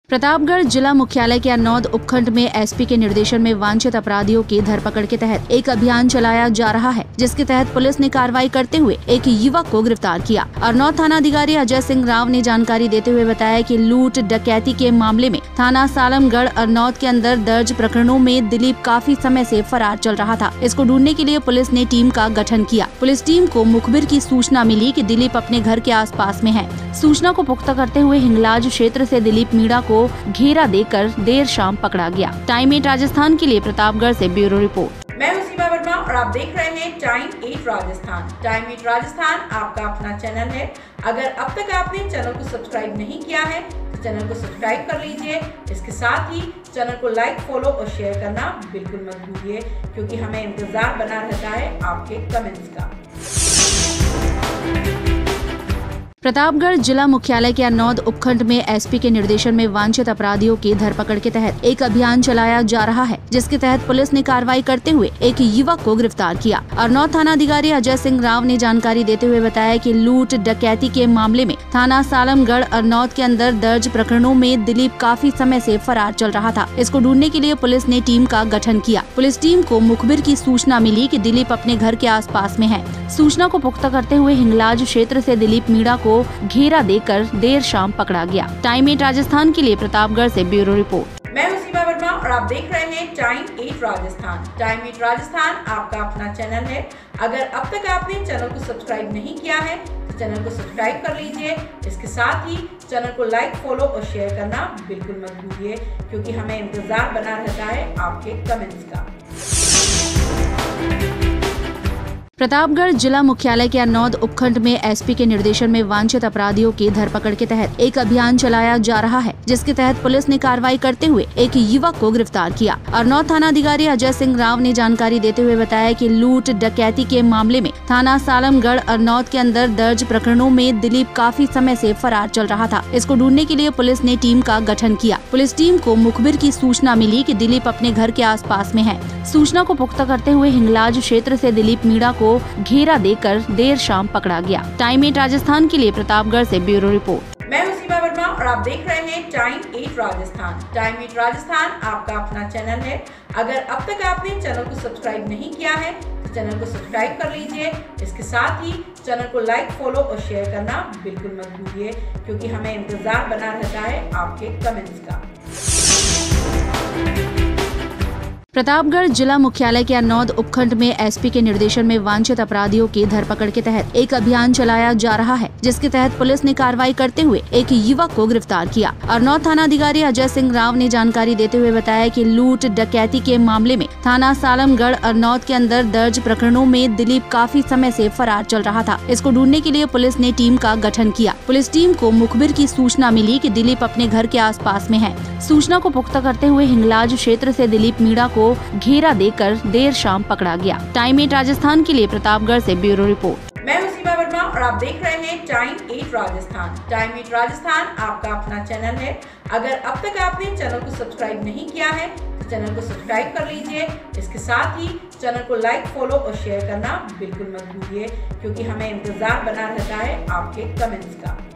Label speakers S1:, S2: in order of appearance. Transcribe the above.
S1: प्रतापगढ़ जिला मुख्यालय के अरनौद उपखंड में एसपी के निर्देशन में वांछित अपराधियों की धरपकड़ के तहत एक अभियान चलाया जा रहा है, जिसके तहत पुलिस ने कार्रवाई करते हुए एक युवक को गिरफ्तार किया। अरनौद थाना अधिकारी अजय सिंह राव ने जानकारी देते हुए बताया कि लूट डकैती के मामले में थाना सालमगढ़ अरनौद के अंदर दर्ज प्रकरणों में दिलीप काफी समय से फरार चल रहा था। इसको ढूंढने के लिए पुलिस ने टीम का गठन किया। पुलिस टीम को मुखबिर की सूचना मिली कि दिलीप अपने घर के आसपास में है। सूचना को पुख्ता करते हुए हिंगलाज क्षेत्र से दिलीप मीणा को घेरा देकर देर शाम पकड़ा गया। टाइम 8 राजस्थान के लिए प्रतापगढ़ से ब्यूरो रिपोर्ट।
S2: मैं हूं सीमा वर्मा और आप देख रहे हैं टाइम 8 राजस्थान। टाइम 8 राजस्थान आपका अपना चैनल है। अगर अब तक आपने चैनल को सब्सक्राइब नहीं किया है तो चैनल को सब्सक्राइब कर लीजिए। इसके साथ ही चैनल को लाइक, फॉलो और शेयर करना बिल्कुल मत भूलिए, क्योंकि हमें इंतजार बना रहता है आपके कमेंट्स का।
S1: प्रतापगढ़ जिला मुख्यालय के अरनौद उपखंड में एसपी के निर्देशन में वांछित अपराधियों की धरपकड़ के तहत एक अभियान चलाया जा रहा है, जिसके तहत पुलिस ने कार्रवाई करते हुए एक युवक को गिरफ्तार किया। अरनौद थाना अधिकारी अजय सिंह राव ने जानकारी देते हुए बताया कि लूट डकैती के मामले में थाना सालमगढ़ अरनौद के अंदर दर्ज प्रकरणों में दिलीप काफी समय से फरार चल रहा था। इसको ढूंढने के लिए पुलिस ने टीम का गठन किया। पुलिस टीम को मुखबिर की सूचना मिली कि दिलीप अपने घर के आसपास में है। सूचना को पुख्ता करते हुए हिंगलाज क्षेत्र से दिलीप मीणा को घेरा देकर देर शाम पकड़ा गया। टाइम 8 राजस्थान के लिए प्रतापगढ़ से ब्यूरो रिपोर्ट।
S2: मैं हूं सीमा वर्मा और आप देख रहे हैं टाइम 8 राजस्थान। टाइम 8 राजस्थान आपका अपना चैनल है। अगर अब तक आपने चैनल को सब्सक्राइब नहीं किया है तो चैनल को सब्सक्राइब कर लीजिए। इसके साथ ही चैनल को लाइक, फॉलो और शेयर करना बिल्कुल मत भूलिए, क्योंकि हमें इंतजार बना रहता है आपके कमेंट्स का।
S1: प्रतापगढ़ जिला मुख्यालय के अरनौद उपखंड में एसपी के निर्देशन में वांछित अपराधियों की धरपकड़ के तहत एक अभियान चलाया जा रहा है, जिसके तहत पुलिस ने कार्रवाई करते हुए एक युवक को गिरफ्तार किया। अरनौद थाना अधिकारी अजय सिंह राव ने जानकारी देते हुए बताया कि लूट डकैती के मामले में थाना सालमगढ़ अरनौद के अंदर दर्ज प्रकरणों में दिलीप काफी समय से फरार चल रहा था। इसको ढूंढने के लिए पुलिस ने टीम का गठन किया। पुलिस टीम को मुखबिर की सूचना मिली कि दिलीप अपने घर के आसपास में है। सूचना को पुख्ता करते हुए हिंगलाज क्षेत्र से दिलीप मीणा को घेरा देकर देर शाम पकड़ा गया। टाइम 8 राजस्थान के लिए प्रतापगढ़ से ब्यूरो रिपोर्ट।
S2: मैं हूं सीमा वर्मा और आप देख रहे हैं टाइम 8 राजस्थान। टाइम 8 राजस्थान आपका अपना चैनल है। अगर अब तक आपने चैनल को सब्सक्राइब नहीं किया है तो चैनल को सब्सक्राइब कर लीजिए। इसके साथ ही चैनल को लाइक, फॉलो और शेयर करना बिल्कुल मत भूलिए, क्योंकि हमें इंतजार बना रहता है आपके कमेंट्स का।
S1: प्रतापगढ़ जिला मुख्यालय के अरनौद उपखंड में एसपी के निर्देशन में वांछित अपराधियों की धरपकड़ के तहत एक अभियान चलाया जा रहा है, जिसके तहत पुलिस ने कार्रवाई करते हुए एक युवक को गिरफ्तार किया। अरनौद थाना अधिकारी अजय सिंह राव ने जानकारी देते हुए बताया कि लूट डकैती के मामले में थाना सालमगढ़ अरनौद के अंदर दर्ज प्रकरणों में दिलीप काफी समय से फरार चल रहा था। इसको ढूंढने के लिए पुलिस ने टीम का गठन किया। पुलिस टीम को मुखबिर की सूचना मिली कि दिलीप अपने घर के आसपास में है। सूचना को पुख्ता करते हुए हिंगलाज क्षेत्र से दिलीप मीणा को घेरा देकर देर शाम पकड़ा गया। टाइम 8 राजस्थान के लिए प्रतापगढ़ से ब्यूरो रिपोर्ट।
S2: मैं हूं सीमा वर्मा और आप देख रहे हैं टाइम 8 राजस्थान। टाइम 8 राजस्थान आपका अपना चैनल है। अगर अब तक आपने चैनल को सब्सक्राइब नहीं किया है तो चैनल को सब्सक्राइब कर लीजिए। इसके साथ ही चैनल को लाइक, फॉलो और शेयर करना बिल्कुल मत भूलिए, क्योंकि हमें इंतजार बना रहता है आपके कमेंट्स का।